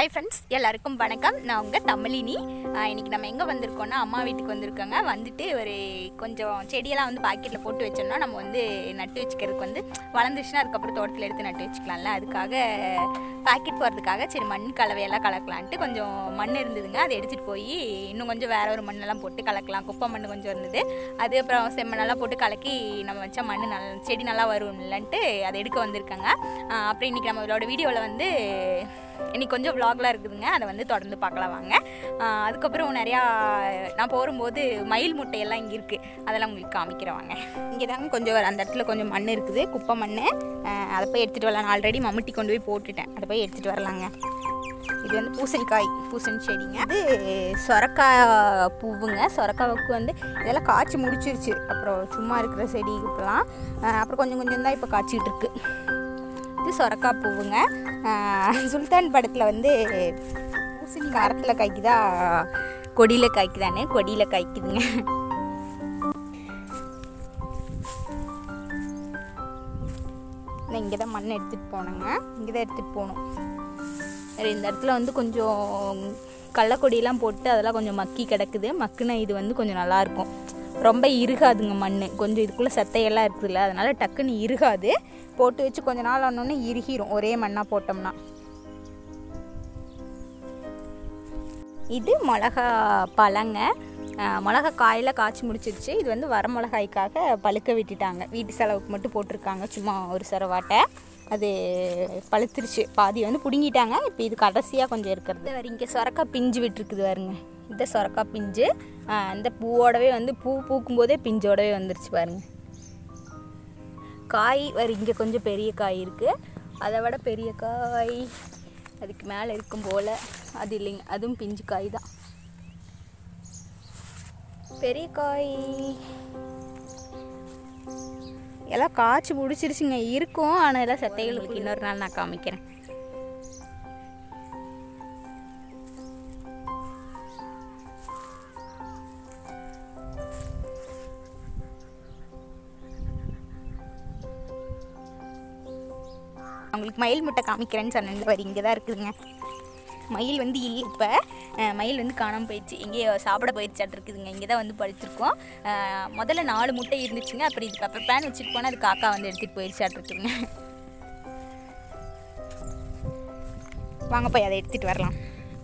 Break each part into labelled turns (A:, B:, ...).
A: Hi friends, எல்லாருக்கும் வணக்கம். நான் உங்க தமிழினி. இன்னைக்கு நம்ம எங்க வந்திருக்கோம்னா அம்மா வீட்டுக்கு வந்திருக்கோங்க. வந்துட்டு ஒரு கொஞ்சம் செடியெல்லாம் வந்து பாக்கெட்ல போட்டு வச்சோம்னா நம்ம வந்து நட்டு வச்சுக்கிறதுக்கு வந்து வளர்ந்துச்சுன்னா அதுக்கப்புறம் தோட்டத்தில் எடுத்து நட்டு வச்சுக்கலாம்ல. அதுக்காக பாக்கெட் போகிறதுக்காக சரி மண் கலவையெல்லாம் கலக்கலான்ட்டு கொஞ்சம் மண் இருந்ததுங்க. அதை எடுத்துகிட்டு போய் இன்னும் கொஞ்சம் வேற ஒரு மண்ணெல்லாம் போட்டு கலக்கலாம். குப்பை மண் கொஞ்சம் இருந்தது, அது அப்புறம் செம்மண்ணெல்லாம் போட்டு கலக்கி நம்ம வச்சா மண் செடி நல்லா வரும் இல்லைன்ட்டு அதை எடுக்க வந்திருக்காங்க. அப்புறம் இன்றைக்கி நம்மளோட வீடியோவில் வந்து இன்றைக்கி கொஞ்சம் விலாக்லாம் இருக்குதுங்க, அதை வந்து தொடர்ந்து பார்க்கலாம் வாங்க. அதுக்கப்புறம் நிறையா நான் போகும்போது மயில் முட்டையெல்லாம் இங்கே இருக்குது, அதெல்லாம் உங்களுக்கு காமிக்கிறவாங்க. இங்கே தாங்க கொஞ்சம் அந்த இடத்துல கொஞ்சம் மண் இருக்குது, குப்பை மண். அதை போய் எடுத்துகிட்டு வரலாம். நான் ஆல்ரெடி மம்முட்டி கொண்டு போய் போட்டுட்டேன், அதை போய் எடுத்துகிட்டு வரலாங்க. இது வந்து பூசணி செடிங்க. அது சொரக்காய் பூவுங்க. சொரக்காவுக்கு வந்து இதெல்லாம் காய்ச்சி முடிச்சிருச்சு. அப்புறம் சும்மா இருக்கிற செடி இப்போலாம் அப்புறம் கொஞ்சம் கொஞ்சம் தான் இப்போ காய்ச்சிட்டு இருக்கு. இது சொரக்காய் பூவுங்க. சுல்தான் படத்தில் வந்து பூசணி மரத்தில் காய்க்குதா கொடியில் காய்க்குதானே, கொடியில் காய்க்குதுங்க. இங்கே தான் மண் எடுத்துகிட்டு போனேங்க, இங்கே தான் எடுத்துகிட்டு போகணும். இந்த இடத்துல வந்து கொஞ்சம் கடலக்கொடியெல்லாம் போட்டு அதெல்லாம் கொஞ்சம் மக்கி கிடக்குது. மக்குனா இது வந்து கொஞ்சம் நல்லாயிருக்கும், ரொம்ப இறுகாதுங்க மண். கொஞ்சம் இதுக்குள்ளே சத்தையெல்லாம் இருக்குதுல்ல, அதனால் டக்குன்னு இறுகாது. போட்டு வச்சு கொஞ்ச நாள் ஆனோடனே இறுகிரும் ஒரே மண்ணாக போட்டோம்னா. இது மிளகா பழங்க. மிளகா காயில் காய்ச்சி முடிச்சிருச்சு. இது வந்து வர மிளகாய்க்காக பழுக்க விட்டுட்டாங்க, வீட்டு செலவுக்கு மட்டும் போட்டிருக்காங்க, சும்மா ஒரு சரவாட்டை. அது பழுத்துருச்சு, பாதி வந்து பிடுங்கிட்டாங்க. இப்போ இது கடைசியாக கொஞ்சம் இருக்கிறது வேறு. இங்கே சொரக்காய் பிஞ்சு விட்டுருக்குது பாருங்க, இந்த சொரக்காய் பிஞ்சு இந்த பூவோடவே வந்து பூ பூக்கும்போதே பிஞ்சோடவே வந்துருச்சு பாருங்க. காய் வேறு இங்கே கொஞ்சம் பெரிய காய் இருக்குது, அதை விட பெரிய காய் அதுக்கு மேலே இருக்கும் போல். அது இல்லைங்க, அதுவும் பிஞ்சு காய் தான். பெரிய காய் எல்லாம் காய்ச்சி முடிச்சிருச்சுங்க, இருக்கும். ஆனால் எல்லாம் சத்தைகளுக்கு இன்னொரு நாள் நான் காமிக்கிறேன். அவங்களுக்கு மயில் முட்டை காமிக்கிறேன்னு சொன்னேன் பாரு, இங்கே தான் இருக்குதுங்க. மயில் வந்து இல்லை, இப்போ மயில் வந்து காணாமல் போயிடுச்சு, எங்கேயோ சாப்பிட போயிடுச்சாட்டு இருக்குதுங்க. இங்கே தான் வந்து படுத்திருக்கோம். முதல்ல 4 முட்டை இருந்துச்சுங்க, அப்புறம் இதுக்கு அப்புறம் பேன் வச்சுட்டு போனால் அது காக்கா வந்து எடுத்துகிட்டு போயிடுச்சாட்டு இருக்குதுங்க. வாங்க போய் அதை எடுத்துகிட்டு வரலாம்.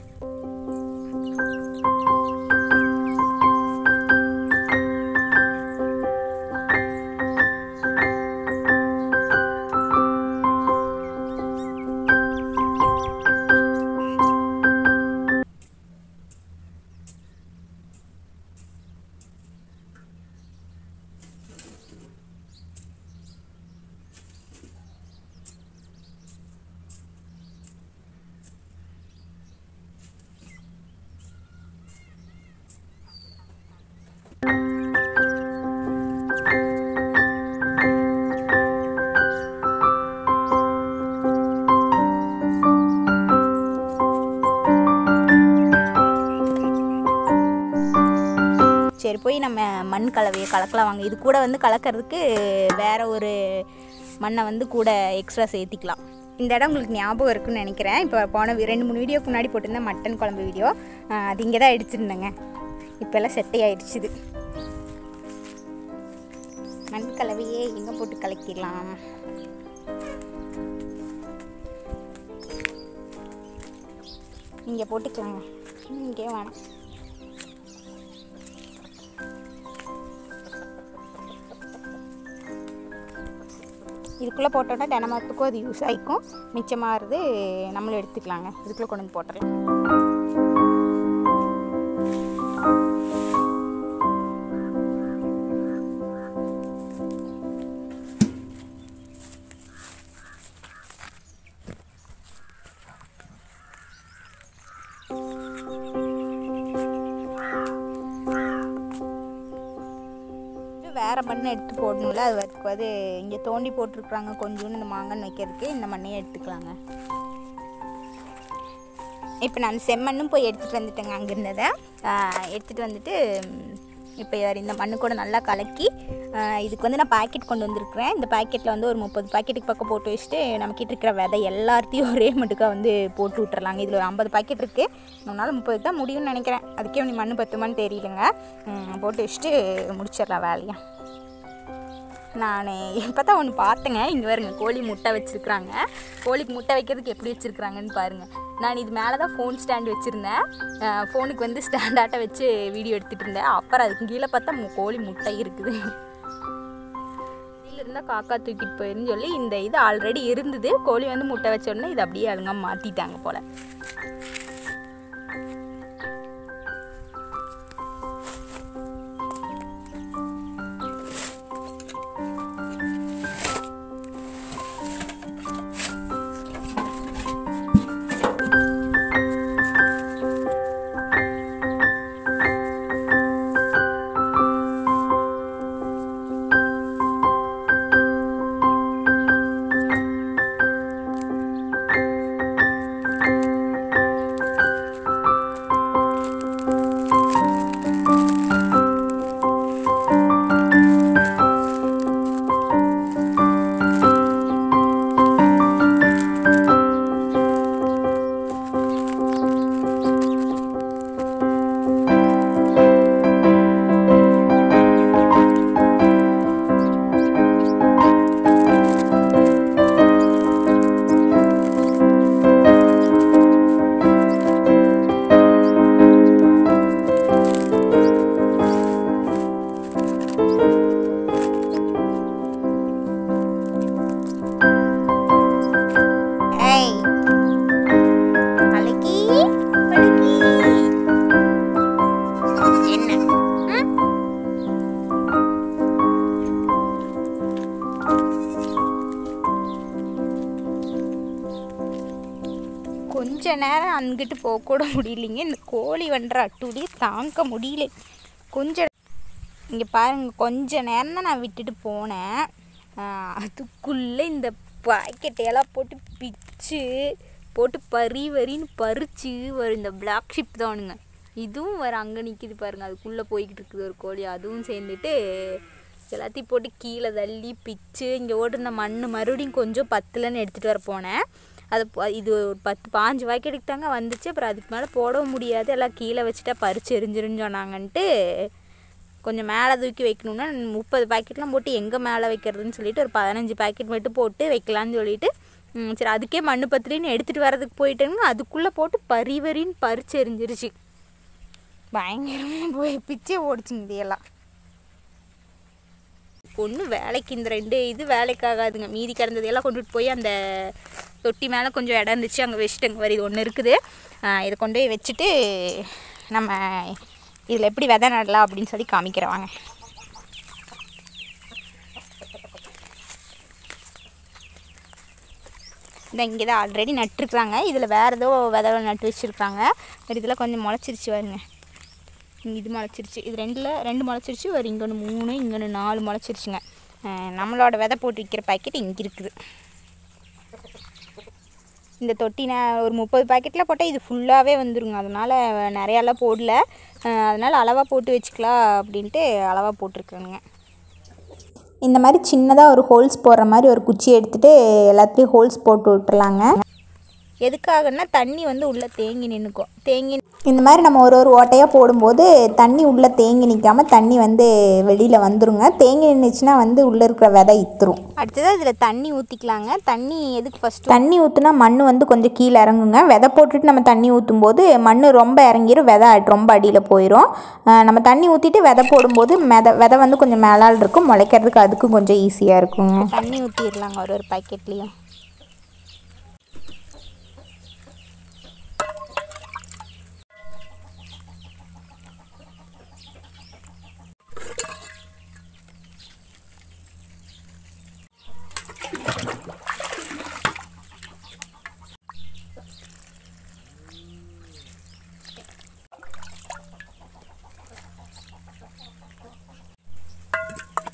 A: சரி போய் நம்ம மண் கலவையை கலக்கலாம் வாங்க. இது கூட வந்து கலக்கிறதுக்கு வேறு ஒரு மண்ணை வந்து கூட எக்ஸ்ட்ரா சேர்த்திக்கலாம். இந்த இடம் உங்களுக்கு ஞாபகம் இருக்குன்னு நினைக்கிறேன். இப்போ போன 2-3 வீடியோக்கு முன்னாடி போட்டிருந்தேன் மட்டன் குழம்பு வீடியோ, அது இங்கே தான் எடுத்துருந்தேங்க. இப்போல்லாம் செட்டை ஆயிடுச்சுது. மண் கலவையே எங்கே போட்டு கலக்கிடலாம். இங்கே போட்டுக்கலாங்க, இங்கே வேணாம். இதுக்குள்ளே போட்டோன்னா தினமத்துக்கும் அது யூஸ் ஆகிக்கும், மிச்சமாகிறது நம்மளும் எடுத்துக்கலாங்க. இதுக்குள்ளே கொண்டு வந்து போட்டுடலாம். வேறு மண்ணை எடுத்து போடணும்ல, அது இங்கே தோண்டி போட்டிருக்குறாங்க கொஞ்சோன்னு இந்த மாங்கன்னு வைக்கிறதுக்கு. இந்த மண்ணையே எடுத்துக்கலாங்க. இப்போ நான் செம்மண்ணும் போய் எடுத்துகிட்டு வந்துட்டேங்க. அங்கே இருந்ததை எடுத்துகிட்டு வந்துட்டு இப்போ இந்த மண்ணு கூட நல்லா கலக்கி இதுக்கு வந்து நான் பாக்கெட் கொண்டு வந்திருக்கிறேன். இந்த பாக்கெட்டில் வந்து ஒரு 30 பாக்கெட்டுக்கு பக்கம் போட்டு வச்சுட்டு நம்மக்கிட்ட இருக்கிற விதை எல்லாத்தையும் ஒரே மட்டுக்காக வந்து போட்டு விட்டுறலாங்க. இதில் ஒரு 50 பாக்கெட் இருக்குது. நம்மளால் 30 தான் முடியும்னு நினைக்கிறேன். அதுக்கே நீ மண் பத்துமான்னு தெரியலங்க. போட்டு வச்சுட்டு முடிச்சிடலாம் வேலையை. நான் இப்போ தான் ஒன்று பார்த்தேங்க. இங்கே வருங்க, கோழி முட்டை வச்சுருக்குறாங்க. கோழிக்கு முட்டை வைக்கிறதுக்கு எப்படி வச்சுருக்குறாங்கன்னு பாருங்கள். நான் இது மேலே தான் ஃபோன் ஸ்டாண்ட் வச்சுருந்தேன். ஃபோனுக்கு வந்து ஸ்டாண்டாட்ட வச்சு வீடியோ எடுத்துகிட்டு இருந்தேன். அப்புறம் அதுக்கு கீழே பார்த்தா கோழி முட்டை இருக்குது. கீழே இருந்தால் காக்கா தூக்கிட்டு போயிருன்னு சொல்லி இந்த இது ஆல்ரெடி இருந்தது. கோழி வந்து முட்டை வச்ச உடனே இது அப்படியே அழுங்க மாற்றிட்டாங்க போல். கொஞ்ச நேரம் அங்கிட்டு போகக்கூட முடியலைங்க. இந்த கோழி வண்டுற அட்டூழியை தாங்க முடியல. கொஞ்சம் இங்கே பாருங்கள், கொஞ்ச நேரம் தான் நான் விட்டுட்டு போனேன். அதுக்குள்ளே இந்த பாக்கெட்டையெல்லாம் போட்டு பிச்சு போட்டு வரின்னு பறித்து வரும். இந்த பிளாக் ஷிப் தானுங்க. இதுவும் வர அங்கே நிற்கிது பாருங்கள். அதுக்குள்ளே போய்கிட்டு இருக்குது ஒரு கோழி. அதுவும் சேர்ந்துட்டு எல்லாத்தையும் போட்டு கீழே தள்ளி பிச்சு இங்கே ஓட்டுருந்த மண் மறுபடியும் கொஞ்சம் பத்தலன்னு எடுத்துகிட்டு வர போனேன். அது இது ஒரு 10-15 பாக்கெட்டுக்கு தாங்க வந்துச்சு. அப்புறம் அதுக்கு மேலே போடவும் முடியாது, எல்லாம் கீழே வச்சுட்டா பறிச்சு எரிஞ்சிருன்னு சொன்னாங்கன்ட்டு கொஞ்சம் மேலே தூக்கி வைக்கணுன்னா 30 பாக்கெட்லாம் போட்டு எங்கே மேலே வைக்கிறதுன்னு சொல்லிட்டு ஒரு 15 பாக்கெட் மட்டும் போட்டு வைக்கலான்னு சொல்லிட்டு சரி அதுக்கே மண் பத்திரின்னு எடுத்துகிட்டு வரதுக்கு போயிட்டேங்க. அதுக்குள்ளே போட்டு வரின்னு பறிச்சு எரிஞ்சிருச்சு. பயங்கரமாக போய் பிச்சே ஓடிச்சுங்க இதையெல்லாம். ஒன்று வேலைக்கு இந்த 2 இது வேலைக்காகாதுங்க. மீதி கிடந்ததையெல்லாம் கொண்டுட்டு போய் அந்த தொட்டி மேலே கொஞ்சம் இடம் இருந்துச்சு, அங்கே வச்சுட்டுங்க. வரி இது ஒன்று இருக்குது. இதை கொண்டு போய் வச்சுட்டு நம்ம இதில் எப்படி விதை நடலாம் அப்படின்னு சொல்லி காமிக்கிறவாங்க. இந்த இங்கே தான் ஆல்ரெடி நட்டுருக்குறாங்க. இதில் வேறு ஏதோ விதை நட்டு வச்சுருக்காங்க. இதில் கொஞ்சம் முளைச்சிருச்சு வருங்க. இது முளைச்சிருச்சு. இது 2 முளைச்சிருச்சு. ஒரு இங்கே ஒன்று 3, இங்கே ஒன்று 4 முளைச்சிருச்சுங்க. நம்மளோட விதை போட்டு விற்கிற பாக்கெட் இங்கே இருக்குது. இந்த தொட்டி நான் ஒரு 30 பாக்கெட்டில் போட்டால் இது ஃபுல்லாகவே வந்துடுங்க. அதனால் நிறையாலாம் போடல. அதனால் அளவாக போட்டு வச்சுக்கலாம் அப்படின்ட்டு அளவாக போட்டிருக்கேங்க. இந்த மாதிரி சின்னதாக ஒரு ஹோல்ஸ் போடுற மாதிரி ஒரு குச்சி எடுத்துகிட்டு எல்லாத்துலேயும் ஹோல்ஸ் போட்டு விட்டுறலாங்க. எதுக்காகன்னா தண்ணி வந்து உள்ளே தேங்கி நின்றுக்கும். இந்த மாதிரி நம்ம ஒரு ஓட்டையாக போடும்போது தண்ணி உள்ளே தேங்கி நிற்காமல் தண்ணி வந்து வெளியில் வந்துடுங்க. தேங்கி நின்றுச்சுன்னா வந்து உள்ளே இருக்கிற விதை இத்துரும். அடுத்ததாக இதில் தண்ணி ஊற்றிக்கலாங்க. தண்ணி எதுக்கு ஃபஸ்ட்டு தண்ணி ஊற்றுனா மண் வந்து கொஞ்சம் கீழே இறங்குங்க. விதை போட்டுட்டு நம்ம தண்ணி ஊற்றும் போது மண் ரொம்ப இறங்கிடும், விதை ரொம்ப அடியில் போயிடும். நம்ம தண்ணி ஊற்றிட்டு விதை போடும்போது விதை வந்து கொஞ்சம் மேலால் இருக்கும், முளைக்கிறதுக்கு அதுக்கும் கொஞ்சம் ஈஸியாக இருக்குங்க. தண்ணி ஊற்றிடலாங்க ஒரு பாக்கெட்லேயும்.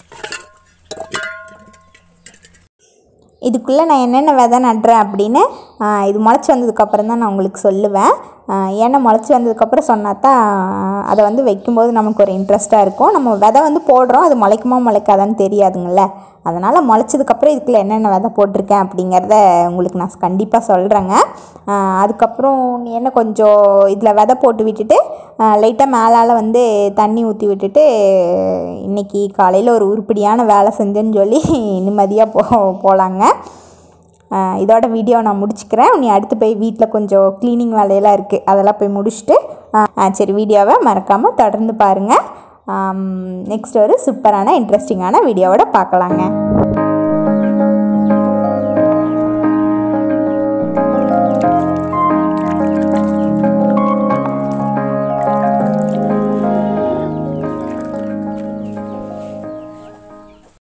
A: இதுக்குள்ளே நான் என்னென்ன விதை நடுறேன் அப்படின்னு
B: இது முளைச்சி வந்ததுக்கப்புறம் தான் நான் உங்களுக்கு சொல்லுவேன். ஏன்னா முளைச்சி வந்ததுக்கப்புறம் சொன்னால் தான் அதை வந்து வைக்கும்போது நமக்கு ஒரு இன்ட்ரெஸ்ட்டாக இருக்கும். நம்ம விதை வந்து போடுறோம், அது முளைக்குமா முளைக்காதான்னு தெரியாதுங்கள. அதனால் முளைச்சதுக்கப்புறம் இதுக்குள்ளே என்னென்ன விதை போட்டிருக்கேன் அப்படிங்கிறத உங்களுக்கு நான் கண்டிப்பாக சொல்கிறேங்க. அதுக்கப்புறம் என்ன கொஞ்சம் இதில் விதை போட்டு விட்டுட்டு லைட்டாக மேலால் வந்து தண்ணி ஊற்றி விட்டுட்டு இன்றைக்கி காலையில் ஒரு உருப்படியான வேலை செஞ்சேன்னு சொல்லி நிம்மதியாக போகலாங்க. இதோட வீடியோ நான் முடிச்சுக்கிறேன். நீ அடுத்து போய் வீட்டில் கொஞ்சம் க்ளீனிங் வேலையெல்லாம் இருக்குது, அதெல்லாம் போய் முடிச்சுட்டு சரி வீடியோவை மறக்காமல் தொடர்ந்து பாருங்கள். நெக்ஸ்ட் ஒரு சூப்பரான இன்ட்ரெஸ்டிங்கான வீடியோவோட பார்க்கலாங்க.